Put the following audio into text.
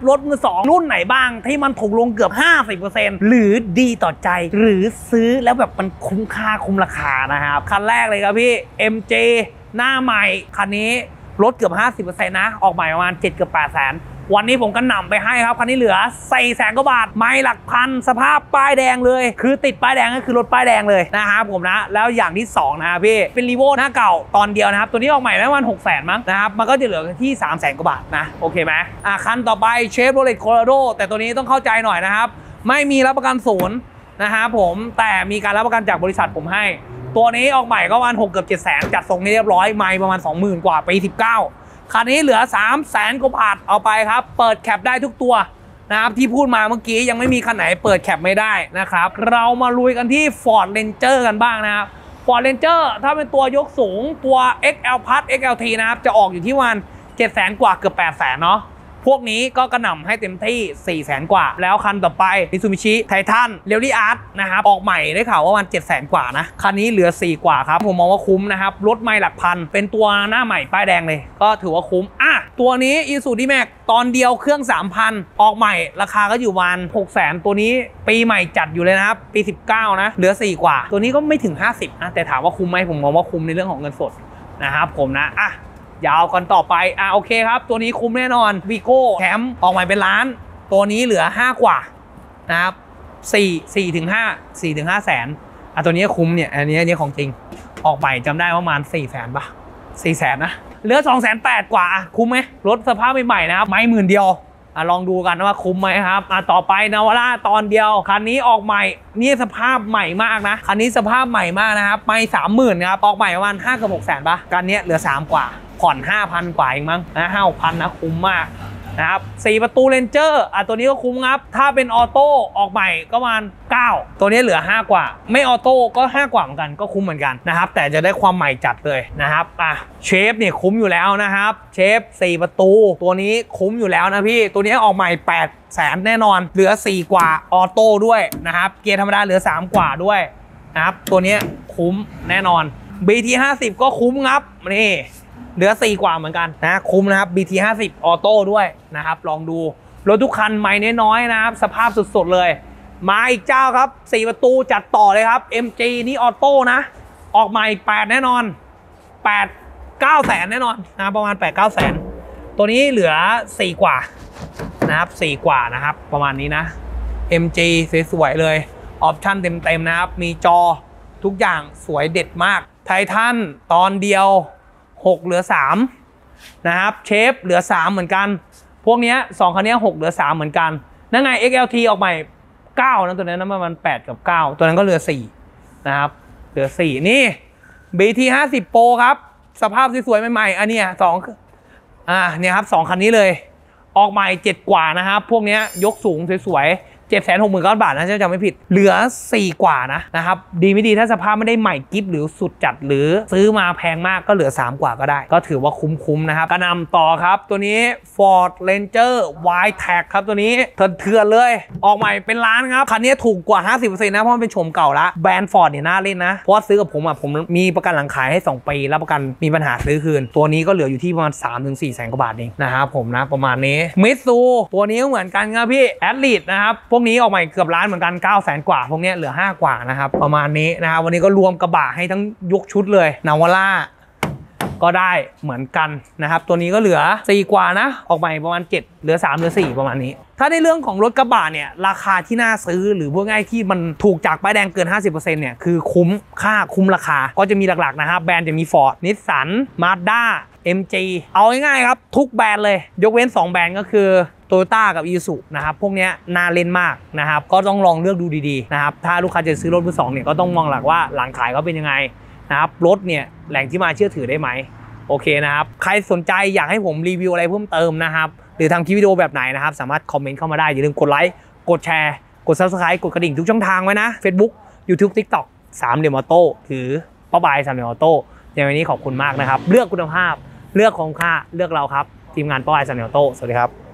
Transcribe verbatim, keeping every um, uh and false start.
รถมือสองรุ่นไหนบ้างที่มันถูกลงเกือบ ห้าสิบเปอร์เซ็นต์ หรือดีต่อใจหรือซื้อแล้วแบบมันคุ้มค่าคุ้มราคานะครับคันแรกเลยครับพี่ เอ็ม เจ หน้าใหม่คันนี้ลดเกือบ ห้าสิบเปอร์เซ็นต์ นะออกใหม่ประมาณเจ็ดเกือบแปดแสนวันนี้ผมก็นำไปให้ครับคันนี้เหลือสี่แสนกว่าบาทไม่หลักพันสภาพป้ายแดงเลยคือติดป้ายแดงก็คือรถป้ายแดงเลยนะครับผมนะแล้วอย่างที่สองนะครับพี่เป็นรีโวหน้าเก่าตอนเดียวนะครับตัวนี้ออกใหม่ได้ประมาณหกแสนมั้งนะครับมันก็จะเหลือที่สามแสนกว่าบาทนะโอเคไหมอ่ะคันต่อไปเชฟโรเลตโคโลราโดแต่ตัวนี้ต้องเข้าใจหน่อยนะครับไม่มีรับประกันศูนย์นะครับผมแต่มีการรับประกันจากบริษัทผมให้ตัวนี้ออกใหม่ก็ประมาณหกเกือบเจ็ดแสนจัดส่งเรียบร้อยไม่ประมาณ สองหมื่น กว่าปีสิบเก้าคันนี้เหลือ สามแสน กว่าบาทเอาไปครับเปิดแคปได้ทุกตัวนะครับที่พูดมาเมื่อกี้ยังไม่มีคันไหนเปิดแคปไม่ได้นะครับเรามาลุยกันที่ Ford Ranger กันบ้างนะครับ Ford Ranger ถ้าเป็นตัวยกสูงตัว เอ็กซ์ แอล Plus เอ็กซ์ แอล ที นะครับจะออกอยู่ที่วัน เจ็ดแสน กว่าเกือบ แปดแสน เนาะพวกนี้ก็กระหน่ำให้เต็มที่ สี่แสน กว่าแล้วคันต่อไป Mitsubishi Titan Ralliart นะครับออกใหม่ได้ข่าวว่าวัน เจ็ดแสน กว่านะคันนี้เหลือสี่กว่าครับผมมองว่าคุ้มนะครับรถไม่หลักพันเป็นตัวหน้าใหม่ป้ายแดงเลยก็ถือว่าคุ้มอ่ะตัวนี้ Isuzu D-Max ตอนเดียวเครื่อง สามพัน ออกใหม่ราคาก็อยู่วัน หกแสน ตัวนี้ปีใหม่จัดอยู่เลยนะครับปีสิบเก้านะเหลือสี่กว่าตัวนี้ก็ไม่ถึงห้าสิบนะแต่ถามว่าคุ้มไหมผมมองว่าคุ้มในเรื่องของเงินสดนะครับผมนะอ่ะยาวกันต่อไปอ่ะโอเคครับตัวนี้คุ้มแน่นอนวีโก้แคมป์ออกใหม่เป็นล้านตัวนี้เหลือห้ากว่านะครับสี่ สี่ถึงห้า สี่ถึงห้าแสนอ่ะตัวนี้คุ้มเนี่ยอันนี้อันนี้ของจริงออกใหม่จำได้ประมาณสี่แสนป่ะสี่แสนนะเหลือสองแสนแปดกว่าคุ้มไหมรถสภาพใหม่ๆนะครับไม่หมื่นเดียวอ่ะลองดูกันว่าคุ้มไหมครับอ่ะต่อไปนาวาร่าตอนเดียวคันนี้ออกใหม่นี่สภาพใหม่มากนะคันนี้สภาพใหม่มากนะครับไม่สามหมื่นครับออกใหม่ประมาณห้ากับหกแสนป่ะกันนี้เหลือสามกว่าผ่อน ห้าพัน กว่าเองมั้งนะห้าพันนะคุ้มมากนะครับสี่ประตูเรนเจอร์อ่ะตัวนี้ก็คุ้มครับถ้าเป็นออโต้ออกใหม่ก็ประมาณเก้าตัวนี้เหลือห้ากว่าไม่ออโต้ก็ห้ากว่าเหมือนกันก็คุ้มเหมือนกันนะครับแต่จะได้ความใหม่จัดเลยนะครับอ่ะเชฟเนี่ยคุ้มอยู่แล้วนะครับเชฟสี่ประตูตัวนี้คุ้มอยู่แล้วนะพี่ตัวนี้ออกใหม่แปดแสนแน่นอนเหลือสี่กว่าออโต้ด้วยนะครับเกียร์ธรรมดาเหลือสามกว่าด้วยนะครับตัวนี้คุ้มแน่นอน บี ที ห้าสิบ ก็คุ้มครับนี่เหลือสี่กว่าเหมือนกันนะคุ้มนะครับ บี ที ห้าสิบ ออโต้ด้วยนะครับลองดูรถทุกคันไม่น้อยๆนะครับสภาพสุดๆเลยมาอีกเจ้าครับสี่ประตูจัดต่อเลยครับ เอ็ม จี นี่ออโต้นะออกใหม่แปดแน่นอนแปด เก้าแสนแน่นอนนะประมาณ แปด เก้าแสนตัวนี้เหลือสี่กว่านะครับสี่กว่านะครับประมาณนี้นะ เอ็ม จี สวยๆเลยออปชั่นเต็มๆนะครับมีจอทุกอย่างสวยเด็ดมากไททันตอนเดียวหกเหลือสามนะครับเชฟเหลือสามเหมือนกันพวกนี้สองคันนี้หกเหลือสามเหมือนกันนั่นไง เอ็กซ์ แอล ที ออกใหม่เก้านะตัวนั้นประมาณแปดกับเก้าตัวนั้นก็เหลือสี่นะครับเหลือสี่นี่ บี ที ห้าสิบ Pro ครับสภาพสวยๆใหม่ๆอันนี้สองอ่าเนี่ยครับสองคันนี้เลยออกใหม่เจ็ดกว่านะครับพวกนี้ยกสูงสวยๆเจ็ดแสนหกหมื่นเก้าบาทนะถ้าจำไม่ผิดเหลือสี่กว่านะนะครับดีไม่ดีถ้าสภาพไม่ได้ใหม่กิฟหรือสุดจัดหรือซื้อมาแพงมากก็เหลือสามกว่าก็ได้ก็ถือว่าคุ้มๆนะครับกระนำต่อครับตัวนี้ Ford Ranger Y-Tech ครับตัวนี้เถื่อนๆเลยออกใหม่เป็นล้านครับคันนี้ถูกกว่า ห้าสิบเปอร์เซ็นต์ นะเพราะมันเป็นโฉมเก่าละแบรนด์ Ford เนี่ยน่าเล่นนะเพราะว่าซื้อกับผมอ่ะผมมีประกันหลังขายให้สองปีรับประกันมีปัญหาซื้อคืนตัวนี้ก็เหลืออยู่ที่ประมาณ สามถึงสี่แสนกว่าบาทเองนะครับผมนะประมาณนี้มิตซูตัวนี้ก็เหมือนกันครับพี่แอดลีดนะครับพวกนี้ออกใหม่เกือบล้านเหมือนกัน เก้าแสน กว่าพวกนี้เหลือห้ากว่านะครับประมาณนี้นะครับวันนี้ก็รวมกระบะให้ทั้งยกชุดเลยนาวาร่าก็ได้เหมือนกันนะครับตัวนี้ก็เหลือสี่กว่านะออกใหม่ประมาณเจ็ดเหลือสามเหลือสี่ประมาณนี้ถ้าในเรื่องของรถกระบะเนี่ยราคาที่น่าซื้อหรือพวกง่ายที่มันถูกจากป้ายแดงเกิน ห้าสิบเปอร์เซ็นต์ เนี่ยคือคุ้มค่าคุ้มราคาก็จะมีหลักๆนะครับแบรนด์จะมี Ford Nissan Mazda เอ็ม จี เอาง่ายๆครับทุกแบรนด์เลยยกเว้นสองแบรนด์ก็คือโตโยต้ากับ Isuzu นะครับพวกนี้น่าเล่นมากนะครับก็ต้องลองเลือกดูดีๆนะครับถ้าลูกค้าจะซื้อรถมือสองเนี่ยก็ต้องมองหลักว่าหลังขายเขาเป็นยังไงนะครับรถเนี่ยแหล่งที่มาเชื่อถือได้ไหมโอเคนะครับใครสนใจอยากให้ผมรีวิวอะไรเพิ่มเติมนะครับหรือทำคลิปวิดีโอแบบไหนนะครับสามารถคอมเมนต์เข้ามาได้อย่าลืมกดไลค์กดแชร์กด ซับสไครบ์ กดกระดิ่งทุกช่องทางไว้นะ Facebook YouTube TikTok สามเหลี่ยมออโต้ถือป้าบายสามเหลี่ยมออโต้ในวันนี้ขอบคุณมากนะครับเลือกคุณภาพเลือกของค่าเลือกเราครับทีมงานป้าบายสามเหลี่ยมออโต้สวัสดีครับ